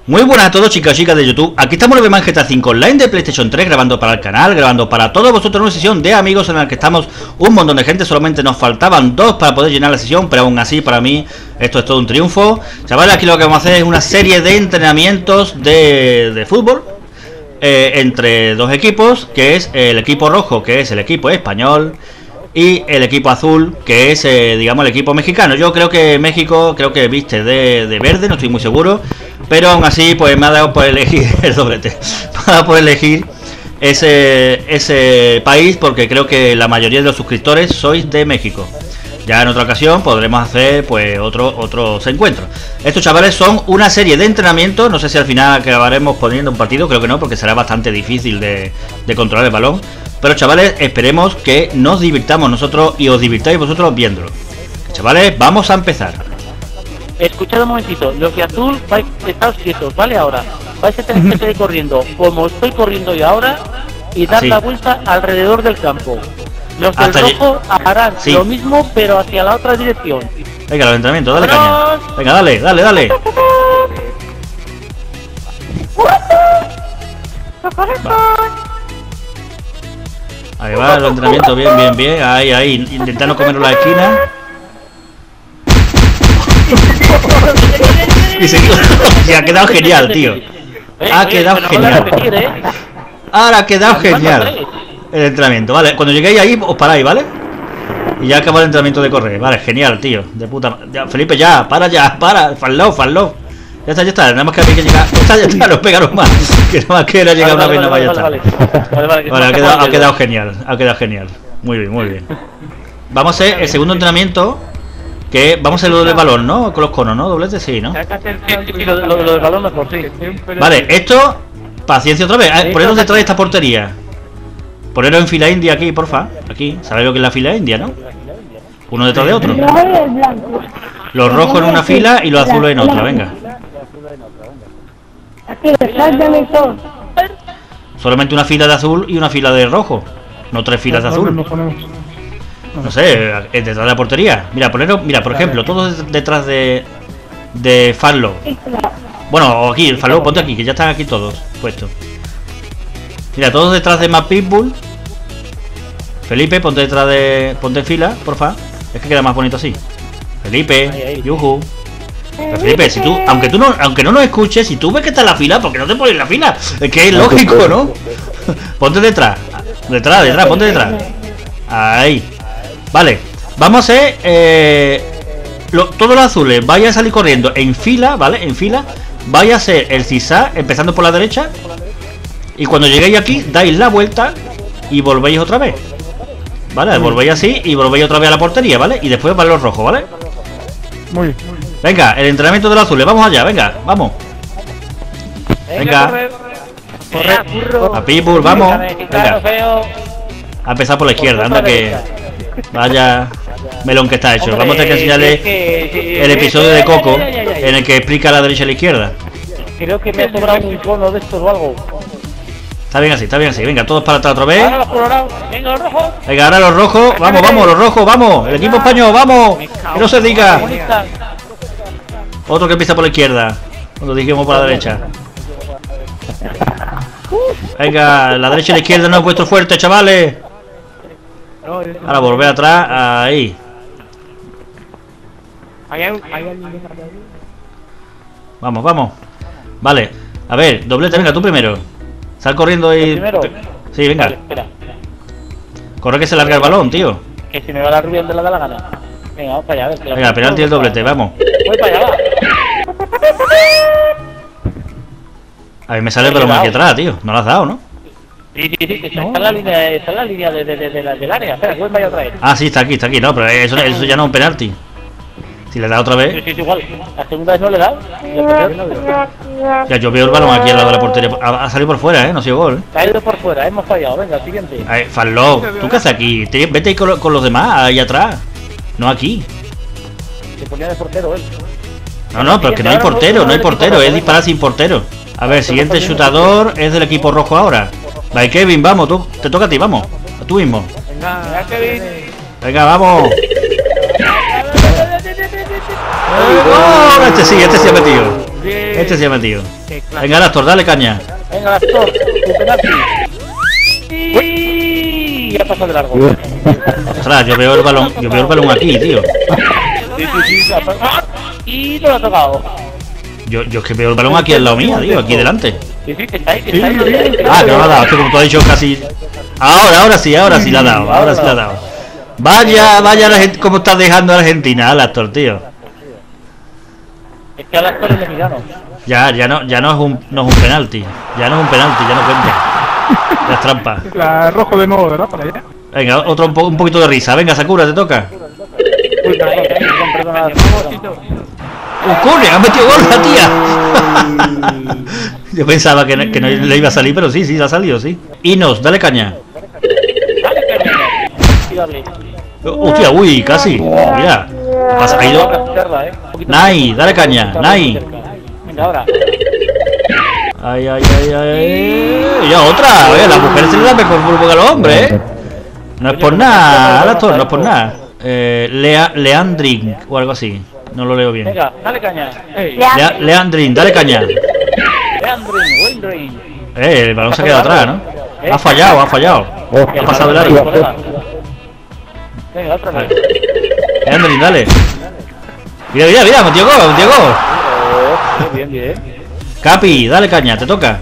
Muy buenas a todos, chicos y chicas de YouTube. Aquí estamos en GTA 5 Online de PlayStation 3, grabando para el canal, grabando para todos vosotros una sesión de amigos en la que estamos un montón de gente. Solamente nos faltaban 2 para poder llenar la sesión, pero aún así para mí esto es todo un triunfo. Chavales, aquí lo que vamos a hacer es una serie de entrenamientos de fútbol entre dos equipos, que es el equipo rojo, que es el equipo español, y el equipo azul, que es, digamos, el equipo mexicano. Yo creo que México, creo que viste de verde, no estoy muy seguro. Pero aún así, pues me ha dado por elegir el doblete. Me ha dado por elegir ese país, porque creo que la mayoría de los suscriptores sois de México. Ya en otra ocasión podremos hacer pues otros encuentros. Estos chavales son una serie de entrenamientos. No sé si al final acabaremos poniendo un partido, creo que no, porque será bastante difícil de controlar el balón. Pero chavales, esperemos que nos divirtamos nosotros y os divirtáis vosotros viéndolo. Chavales, vamos a empezar. Escuchad un momentito, los de azul vais a estar quietos, ¿vale? Ahora vais a tener que seguir corriendo, como estoy corriendo yo ahora, y dar la vuelta alrededor del campo. Los del rojo harán lo mismo, pero hacia la otra dirección. Venga, los entrenamientos, dale caña. Venga, dale, dale, dale. Ahí va, los entrenamientos, bien, bien, bien. Ahí, ahí, intentando comerlo la esquina. Y se ha quedado genial, tío. Ha quedado genial. Ahora ha quedado genial el entrenamiento. Vale, cuando lleguéis ahí os paráis, ¿vale? Y ya acaba el entrenamiento de correr. Vale, genial, tío. De puta. Ya, Felipe, ya, para. Fallo. Ya está. Nada más que había que llegar. Ya está, no pegaros más. Que nada más que era llegar una vez, no vaya a estar. Vale, ha quedado genial. Ha quedado genial. Muy bien, muy bien. Vamos a hacer el segundo entrenamiento. Que vamos a hacer lo del balón, ¿no? Con los conos, ¿no? Doblete, sí, ¿no? Sí, lo del balón mejor, sí. Vale, esto, paciencia otra vez. Poneros detrás de esta portería. Poneros en fila india aquí, porfa. Aquí, ¿sabéis lo que es la fila india, no? Uno detrás de otro. Los rojos en una fila y los azules en otra, venga. Solamente una fila de azul y una fila de rojo. No 3 filas de azul. No sé, detrás de la portería. Mira, poneros, mira, por ejemplo, todos detrás de Farlow. Bueno, aquí, el Farlow, ponte aquí, que ya están aquí todos puestos. Mira, todos detrás de Matt Pitbull. Felipe, ponte detrás de. Ponte en fila, porfa. Es que queda más bonito así. Felipe, yuhu. Pero Felipe, si tú, aunque no nos escuches, si tú ves que está en la fila, ¿por qué no te pones en la fila? Es que es lógico, ¿no? Ponte detrás. Detrás, ponte detrás. Ahí. Vale, vamos a hacer todos los azules, vaya a salir corriendo en fila, ¿vale? En fila, vaya a ser el zigzag, empezando por la derecha. Y cuando lleguéis aquí, dais la vuelta y volvéis otra vez. ¿Vale? Volvéis así y volvéis otra vez a la portería, ¿vale? Y después van los rojos, ¿vale? Muy bien. Venga, el entrenamiento de los azules, vamos allá, venga, vamos. Venga. Corre. A Pitbull, vamos. Venga. A empezar por la izquierda, anda que... Vaya melón que está hecho. Hombre, vamos a tener que enseñarle el episodio de Coco en el que explica la derecha y la izquierda. Creo que me ha sobrado un cono de estos o algo. Está bien así. Venga, todos para atrás otra vez. Ahora los colorados. Venga, los rojos. Venga, ahora los rojos. Vamos, los rojos, vamos. El equipo español, vamos. Que no se diga. Otro que empieza por la izquierda. Cuando dijimos por la derecha. Venga, la derecha y la izquierda no es vuestro fuerte, chavales. Ahora volver atrás, ahí. Vamos. Vale, a ver, doblete, venga, tú primero. Sal corriendo y... Sí, venga. Espera. Corre que se larga el balón, tío. Que si me va la rubia donde la da la gana. Venga, vamos para allá. Venga, penalti el doblete, vamos. Voy para allá, va. A ver, me sale el balón aquí atrás, tío. No lo has dado, ¿no? Sí, que está en la línea, del área. Espera, que voy para allá otra vez. Ah, sí, está aquí. No, pero eso ya no es un penalti. Si le da otra vez... Sí, igual. La segunda vez no le da. Ya, yo veo el balón aquí al lado de la portería. Ha salido por fuera, no ha sido gol. Ha ido por fuera, hemos fallado. Venga, siguiente. Farlow, ¿tú qué haces aquí? Vete ahí con los demás, ahí atrás. No aquí. Se ponía de portero él. No, pero es que no hay portero, es disparar sin portero. A ver, siguiente chutador es del equipo rojo ahora. Vale, Kevin, vamos, tú. Te toca a ti, vamos. A tú mismo. Venga, Kevin. Venga, vamos. ¡Oh! Este sí ha metido. Bien. Este se llama tío. Venga, Astor, dale caña. Venga, Astor, tu penalti. Uy, ya pasó de largo. Ostras, yo veo el balón aquí, tío. Sí, y no lo ha tocado. Yo es que veo el balón aquí al lado mío, tío, aquí delante. Sí, que está ahí, que está ahí. Ah, que no lo ha dado, es que como tú has dicho casi. Ahora sí la ha dado, ahora sí la ha dado. Vaya la gente, cómo estás dejando a Argentina, al Astor, tío. Es que al Astor es mexicano. Ya no es un penalti. Ya no es un penalti, ya no cuenta. Las trampas. La rojo de nuevo, ¿verdad? Para allá. Venga, un poquito de risa. Venga, Sakura, te toca. Uy, perdón. ¡Ocurre! ¡Ha metido gol la tía! Yo pensaba que no le iba a salir, pero sí, le ha salido, sí. Inos, dale caña. Hostia, uy, casi. Mira. Ha ido. Nai, dale caña. Nai. Venga, ahora. Ay. Y otra. Oye, la mujer se le da mejor fútbol que a los hombres, ¿eh? No es por nada, Astor, no es por nada. Leandrin o algo así. No lo leo bien. Venga, dale caña. Leandrin, dale caña. Leandrin. El balón se ha quedado atrás, ¿no? Ha fallado. Ha pasado el área. Venga, otra vez. Leandrin, dale. Mira, metió gol. Bien. Capi, dale caña, te toca.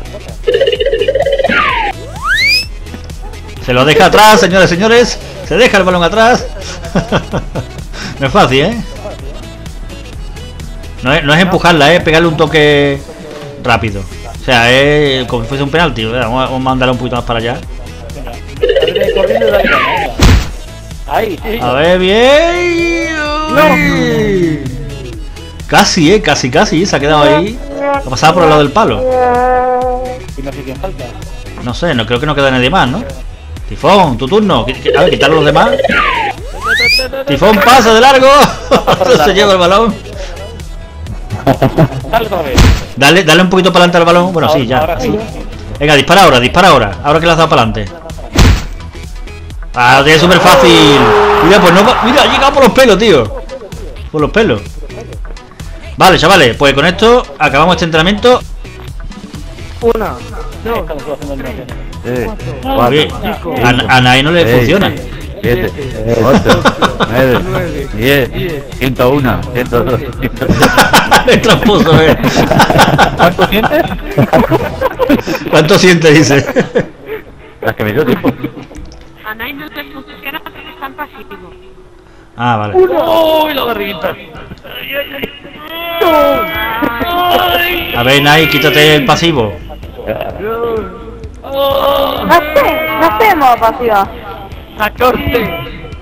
Se lo deja atrás, señores. Se deja el balón atrás. No es fácil, ¿eh? No es empujarla, es pegarle un toque rápido. O sea, es como si fuese un penalti. Vamos a mandarla un poquito más para allá. Ahí, sí. A ver, bien. Casi, casi. Se ha quedado ahí. Ha pasado por el lado del palo. Y no sé quién falta. No sé, no creo que no queda nadie más, ¿no? Tifón, tu turno. A ver, quitar a los demás. Tifón pasa de largo. Se lleva el balón. Dale un poquito para adelante al balón. Bueno, sí, ya. Sí. Venga, dispara ahora. Ahora que le has dado para adelante. Ah, lo tiene súper fácil. Mira, pues no. Mira, ha llegado por los pelos, tío. Por los pelos. Vale, chavales, pues con esto acabamos este entrenamiento. 1, 2, A nadie no le funciona. 7, 8, 9, 10, 101, 102. Es tramposo, ¿eh? ¿Cuánto sientes? ¿Cuánto sientes, dice? Las que me dio tiempo. A nadie no te funciona porque están pasivos. Ah, vale. ¡Uy, la barriguita! A ver, Nai, quítate el pasivo. No hacemos pasiva. ¡A corte!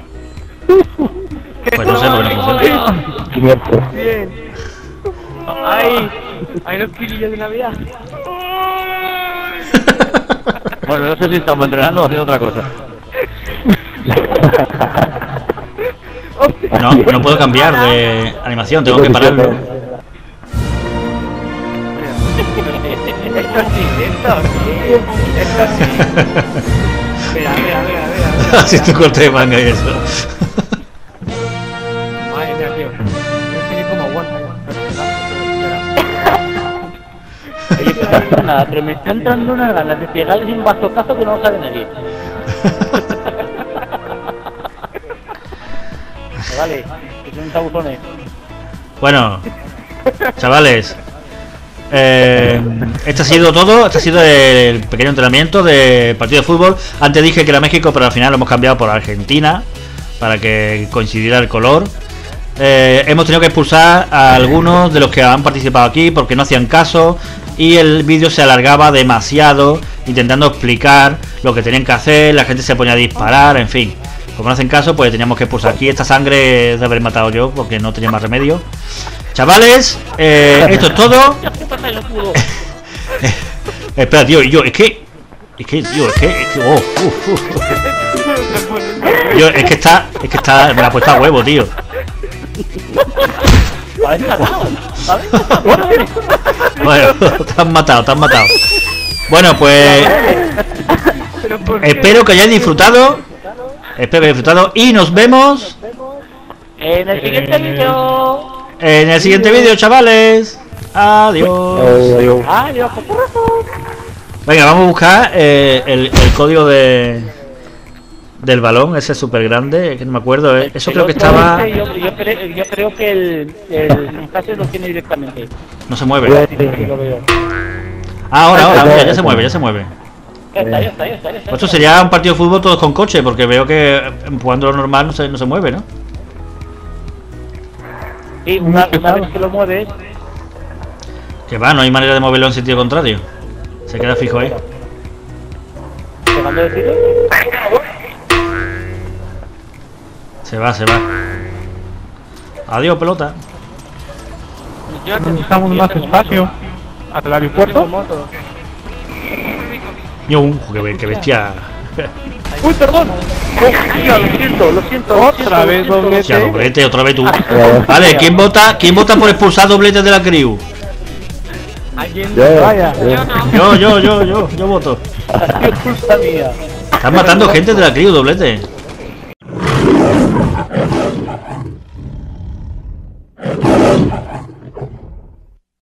Pues no sé por qué no funciona. Bien. Hay los kilillos de Navidad. Bueno, no sé si estamos entrenando o haciendo otra cosa. No puedo cambiar de animación, tengo que pararlo. Esto sí. Mira. Así tu corte de manga y eso. Madre mía, tío. No sé ni cómo aguanta. Oye, nada, pero me está entrando unas ganas de pegarles un bastocazo que no lo sabe nadie. Vale, que son tabuzones. Bueno, chavales, este ha sido todo. Este ha sido el pequeño entrenamiento del partido de fútbol. Antes dije que era México, pero al final lo hemos cambiado por Argentina para que coincidiera el color. Hemos tenido que expulsar a algunos de los que han participado aquí porque no hacían caso y el vídeo se alargaba demasiado intentando explicar lo que tenían que hacer. La gente se ponía a disparar, en fin. Como no hacen caso, pues teníamos que expulsar. Aquí esta sangre es de haber matado yo porque no tenía más remedio. Chavales, esto es todo. Espera, tío, es que me la ha puesto a huevo, tío. Bueno, te han matado. Bueno, pues espero que hayáis disfrutado. Y nos vemos en el siguiente vídeo. En el siguiente vídeo, chavales. Adiós. Adiós. Venga, vamos a buscar el código del balón, ese súper grande, que no me acuerdo. Eso creo que estaba... Yo creo que el Newcastle lo tiene directamente. No se mueve. Lo veo. Ahora, mira, ya se mueve. Ya está. Pues esto sería un partido de fútbol todos con coche, porque veo que jugando lo normal no se mueve, ¿no? Sí, una vez que lo mueves... Que va, no hay manera de moverlo en sentido contrario. Se queda fijo ahí. ¿Te mando a decir? Se va. Adiós, pelota. Necesitamos más espacio. ¿Hasta el aeropuerto? Qué bestia. ¡Uy, perdón! Lo siento. Otra vez doblete. Ya, doblete, otra vez tú. Vale, ¿quién vota por expulsar dobletes de la Criu? Vaya. Yo voto. ¡Qué culpa mía! Están matando gente de la Criu, doblete.